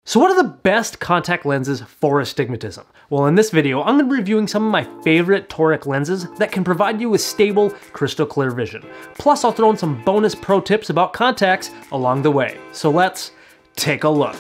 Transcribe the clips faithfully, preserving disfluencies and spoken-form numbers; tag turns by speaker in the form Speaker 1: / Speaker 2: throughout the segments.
Speaker 1: So what are the best contact lenses for astigmatism? Well, in this video, I'm going to be reviewing some of my favorite toric lenses that can provide you with stable, crystal clear vision. Plus, I'll throw in some bonus pro tips about contacts along the way. So let's take a look.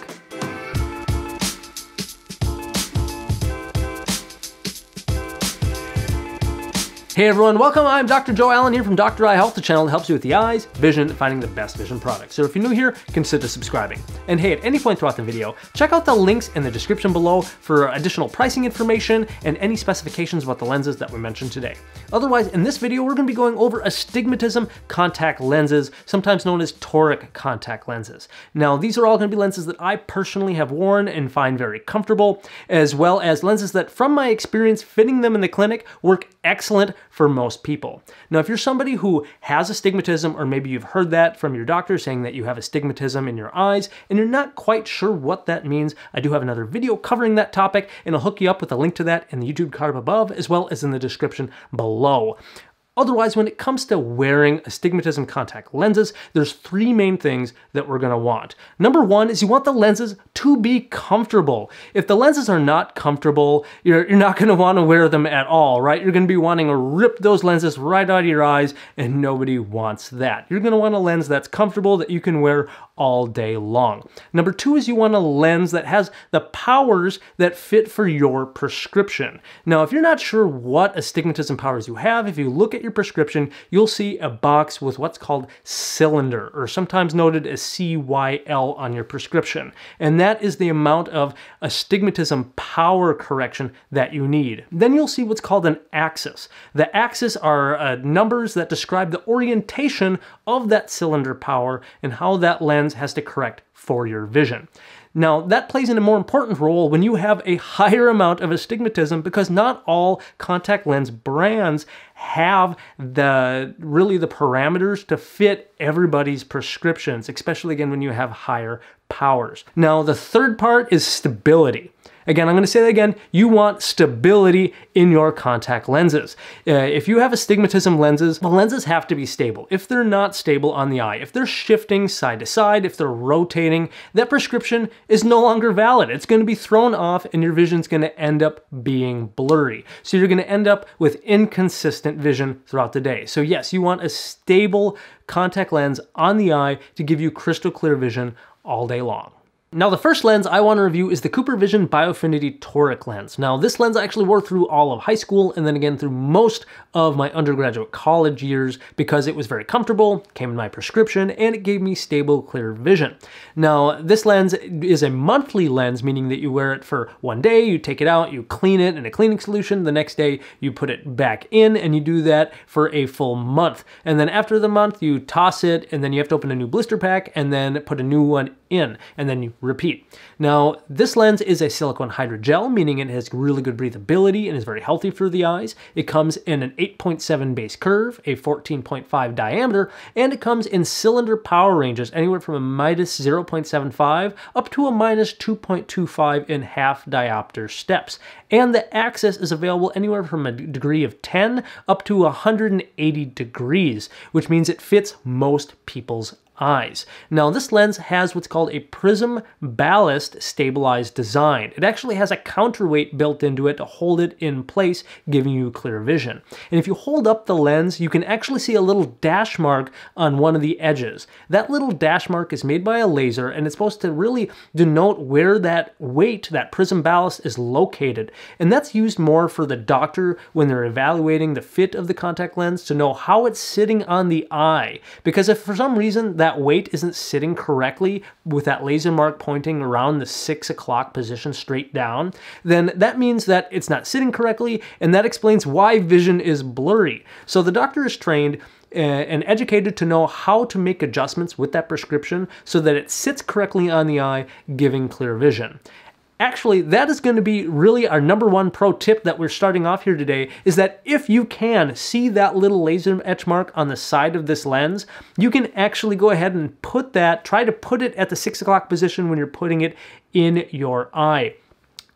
Speaker 1: Hey everyone, welcome. I'm Doctor Joe Allen here from Doctor Eye Health, the channel that helps you with the eyes, vision, and finding the best vision products. So if you're new here, consider subscribing. And hey, at any point throughout the video, check out the links in the description below for additional pricing information and any specifications about the lenses that we mentioned today. Otherwise, in this video, we're going to be going over astigmatism contact lenses, sometimes known as toric contact lenses. Now, these are all going to be lenses that I personally have worn and find very comfortable, as well as lenses that, from my experience fitting them in the clinic, work excellent for most people. Now, if you're somebody who has astigmatism, or maybe you've heard that from your doctor saying that you have astigmatism in your eyes, and you're not quite sure what that means, I do have another video covering that topic, and I'll hook you up with a link to that in the YouTube card above, as well as in the description below. Otherwise, when it comes to wearing astigmatism contact lenses, there's three main things that we're gonna want. Number one is you want the lenses to be comfortable. If the lenses are not comfortable, you're, you're not gonna wanna wear them at all, right? You're gonna be wanting to rip those lenses right out of your eyes, and nobody wants that. You're gonna want a lens that's comfortable, that you can wear all day long. Number two is you want a lens that has the powers that fit for your prescription. Now, if you're not sure what astigmatism powers you have, if you look at your prescription, you'll see a box with what's called cylinder, or sometimes noted as C Y L on your prescription. And that is the amount of astigmatism power correction that you need. Then you'll see what's called an axis. The axis are uh, numbers that describe the orientation of that cylinder power and how that lens has to correct for your vision. Now, that plays in a more important role when you have a higher amount of astigmatism, because not all contact lens brands have the really the parameters to fit everybody's prescriptions, especially again when you have higher powers. Now, the third part is stability. Again, I'm going to say that again, you want stability in your contact lenses. Uh, if you have astigmatism lenses, the lenses have to be stable. If they're not stable on the eye, if they're shifting side to side, if they're rotating, that prescription is no longer valid. It's going to be thrown off and your vision's going to end up being blurry. So you're going to end up with inconsistent vision throughout the day. So yes, you want a stable contact lens on the eye to give you crystal clear vision all day long. Now, the first lens I want to review is the CooperVision Biofinity Toric lens. Now, this lens I actually wore through all of high school and then again through most of my undergraduate college years because it was very comfortable, came in my prescription, and it gave me stable, clear vision. Now, this lens is a monthly lens, meaning that you wear it for one day, you take it out, you clean it in a cleaning solution, the next day you put it back in, and you do that for a full month. And then after the month, you toss it, and then you have to open a new blister pack, and then put a new one in, and then you repeat. Now, this lens is a silicone hydrogel, meaning it has really good breathability and is very healthy for the eyes. It comes in an eight point seven base curve, a fourteen point five diameter, and it comes in cylinder power ranges anywhere from a minus zero point seven five up to a minus two point two five in half diopter steps. And the axis is available anywhere from a degree of ten up to one hundred eighty degrees, which means it fits most people's eyes. Now, this lens has what's called a prism ballast stabilized design. It actually has a counterweight built into it to hold it in place, giving you clear vision. And if you hold up the lens, you can actually see a little dash mark on one of the edges. That little dash mark is made by a laser, and it's supposed to really denote where that weight, that prism ballast, is located. And that's used more for the doctor when they're evaluating the fit of the contact lens to know how it's sitting on the eye. Because if for some reason that that weight isn't sitting correctly with that laser mark pointing around the six o'clock position straight down, then that means that it's not sitting correctly, and that explains why vision is blurry. So the doctor is trained and educated to know how to make adjustments with that prescription so that it sits correctly on the eye, giving clear vision. Actually, that is going to be really our number one pro tip that we're starting off here today, is that if you can see that little laser etch mark on the side of this lens, you can actually go ahead and put that, try to put it at the six o'clock position when you're putting it in your eye.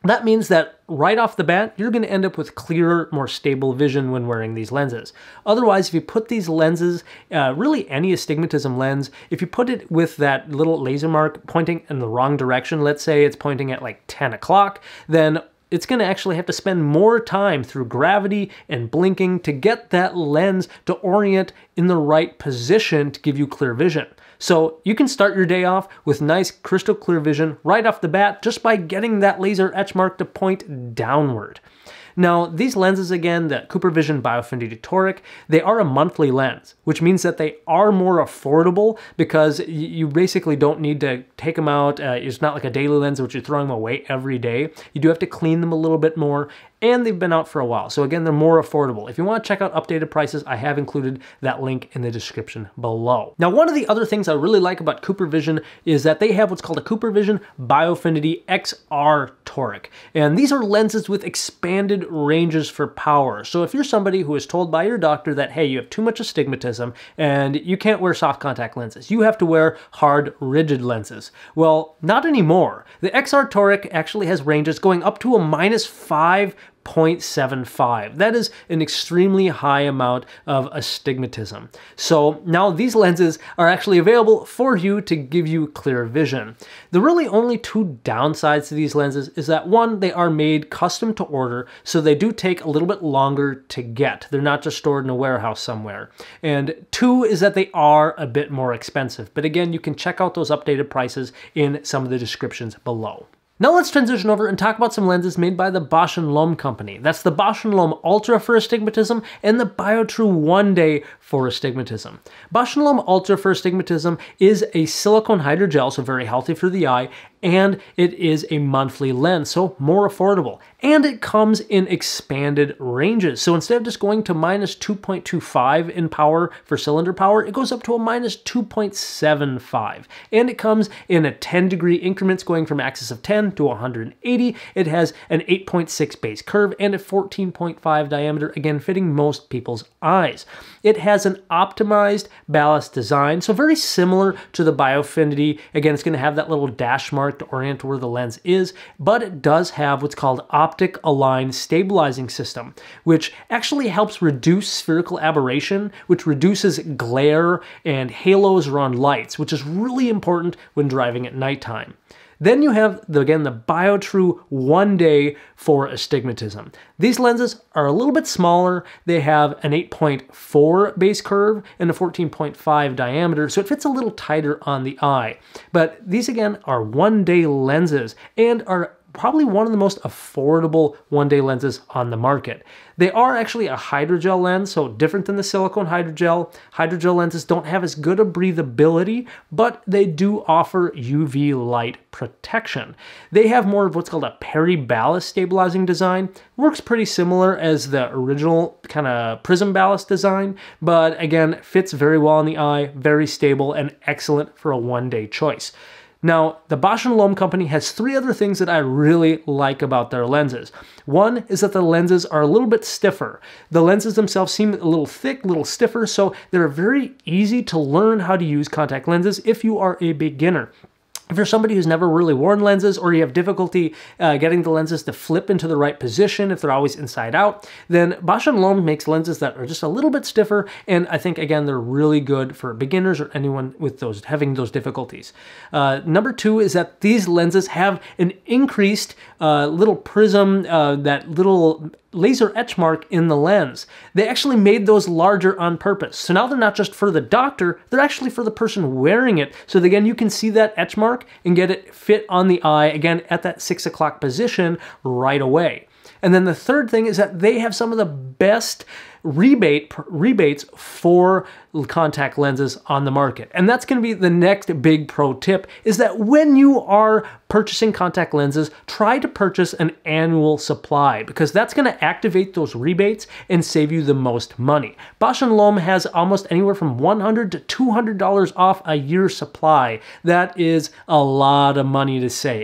Speaker 1: That means that right off the bat, you're going to end up with clearer, more stable vision when wearing these lenses. Otherwise, if you put these lenses, uh, really any astigmatism lens, if you put it with that little laser mark pointing in the wrong direction, let's say it's pointing at like ten o'clock, then it's going to actually have to spend more time through gravity and blinking to get that lens to orient in the right position to give you clear vision. So you can start your day off with nice crystal clear vision right off the bat just by getting that laser etch mark to point downward. Now, these lenses, again, the CooperVision Biofinity Toric, they are a monthly lens, which means that they are more affordable because you basically don't need to take them out. Uh, it's not like a daily lens, which you're throwing them away every day. You do have to clean them a little bit more, and they've been out for a while. So again, they're more affordable. If you want to check out updated prices, I have included that link in the description below. Now, one of the other things I really like about CooperVision is that they have what's called a CooperVision Biofinity X R Toric. And these are lenses with expanded ranges for power. So if you're somebody who is told by your doctor that, hey, you have too much astigmatism and you can't wear soft contact lenses, you have to wear hard, rigid lenses. Well, not anymore. The X R Toric actually has ranges going up to a minus five point seven five. That is an extremely high amount of astigmatism. So now these lenses are actually available for you to give you clear vision. The really only two downsides to these lenses is that one, they are made custom to order, so they do take a little bit longer to get. They're not just stored in a warehouse somewhere. And two is that they are a bit more expensive. But again, you can check out those updated prices in some of the descriptions below. Now let's transition over and talk about some lenses made by the Bausch Lomb company. That's the Bausch Lomb Ultra for astigmatism and the BioTrue One Day for astigmatism. Bausch Lomb Ultra for astigmatism is a silicone hydrogel, so very healthy for the eye, and it is a monthly lens, so more affordable. And it comes in expanded ranges. So instead of just going to minus two point two five in power for cylinder power, it goes up to a minus two point seven five. And it comes in a ten degree increments going from axis of ten to one hundred eighty. It has an eight point six base curve and a fourteen point five diameter, again fitting most people's eyes. It has an optimized ballast design, so very similar to the Biofinity. Again, it's going to have that little dash mark to orient where the lens is, but it does have what's called optic align stabilizing system, which actually helps reduce spherical aberration, which reduces glare and halos around lights, which is really important when driving at nighttime. Then you have, the, again, the BioTrue One Day for astigmatism. These lenses are a little bit smaller. They have an eight point four base curve and a fourteen point five diameter, so it fits a little tighter on the eye. But these, again, are one-day lenses and are probably one of the most affordable one-day lenses on the market. They are actually a hydrogel lens, so different than the silicone hydrogel. Hydrogel lenses don't have as good a breathability, but they do offer U V light protection. They have more of what's called a peri-ballast stabilizing design. Works pretty similar as the original kind of prism ballast design, but again, fits very well in the eye, very stable, and excellent for a one-day choice. Now, the Bausch Lomb company has three other things that I really like about their lenses. One is that the lenses are a little bit stiffer. The lenses themselves seem a little thick, a little stiffer, so they're very easy to learn how to use contact lenses if you are a beginner. If you're somebody who's never really worn lenses, or you have difficulty uh, getting the lenses to flip into the right position if they're always inside out, then Bausch Lomb makes lenses that are just a little bit stiffer, and I think, again, they're really good for beginners or anyone with those having those difficulties. Uh, number two is that these lenses have an increased uh, little prism, uh, that little laser etch mark in the lens. They actually made those larger on purpose. So now they're not just for the doctor, they're actually for the person wearing it. So again, you can see that etch mark and get it fit on the eye, again, at that six o'clock position right away. And then the third thing is that they have some of the best rebate rebates for contact lenses on the market. And that's going to be the next big pro tip, is that when you are purchasing contact lenses, try to purchase an annual supply, because that's going to activate those rebates and save you the most money. Bausch Lomb has almost anywhere from one hundred dollars to two hundred dollars off a year's supply. That is a lot of money to save.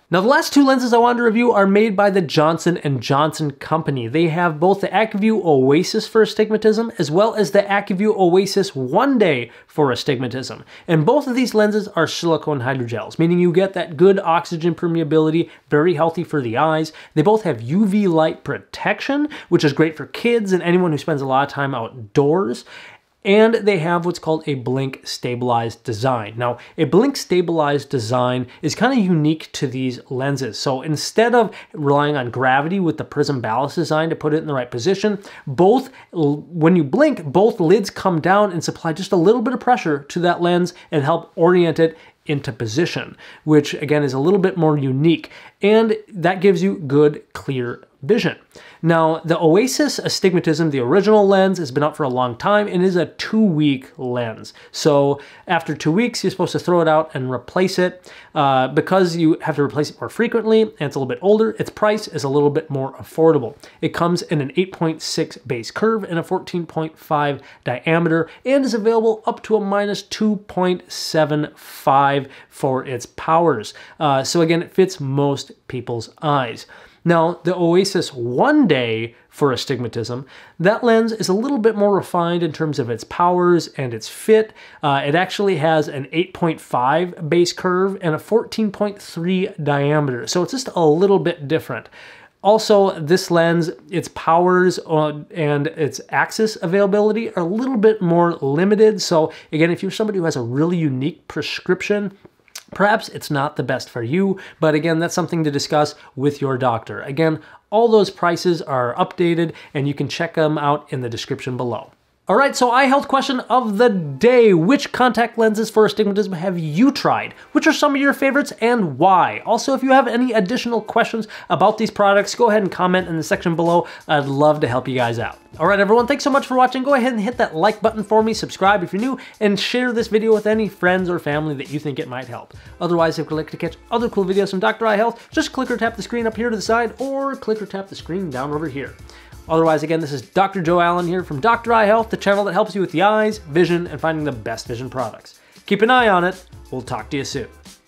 Speaker 1: Now the last two lenses I wanted to review are made by the Johnson and Johnson company. They have both the acuvue Oasis for astigmatism as well as the acuvue Oasis One Day for astigmatism. And both of these lenses are silicone hydrogels, meaning you get that good oxygen permeability, very healthy for the eyes. They both have U V light protection, which is great for kids and anyone who spends a lot of time outdoors. And they have what's called a blink stabilized design. Now, a blink stabilized design is kind of unique to these lenses. So instead of relying on gravity with the prism ballast design to put it in the right position, both, when you blink, both lids come down and supply just a little bit of pressure to that lens and help orient it into position, which again is a little bit more unique. And that gives you good, clear vision. Now, the Oasis Astigmatism, the original lens, has been out for a long time and is a two-week lens. So after two weeks, you're supposed to throw it out and replace it. Uh, because you have to replace it more frequently and it's a little bit older, its price is a little bit more affordable. It comes in an eight point six base curve and a fourteen point five diameter and is available up to a minus two point seven five for its powers. Uh, so again, it fits most people's eyes. Now, the Oasis One Day for astigmatism, that lens is a little bit more refined in terms of its powers and its fit. Uh, it actually has an eight point five base curve and a fourteen point three diameter, so it's just a little bit different. Also, this lens, its powers uh, and its axis availability are a little bit more limited. So again, if you're somebody who has a really unique prescription, perhaps it's not the best for you, but again, that's something to discuss with your doctor. Again, all those prices are updated and you can check them out in the description below. All right, so eye health question of the day. Which contact lenses for astigmatism have you tried? Which are some of your favorites and why? Also, if you have any additional questions about these products, go ahead and comment in the section below. I'd love to help you guys out. All right, everyone, thanks so much for watching. Go ahead and hit that like button for me, subscribe if you're new, and share this video with any friends or family that you think it might help. Otherwise, if you'd like to catch other cool videos from Doctor Eye Health, just click or tap the screen up here to the side or click or tap the screen down over here. Otherwise, again, this is Doctor Joe Allen here from Doctor Eye Health, the channel that helps you with the eyes, vision, and finding the best vision products. Keep an eye on it. We'll talk to you soon.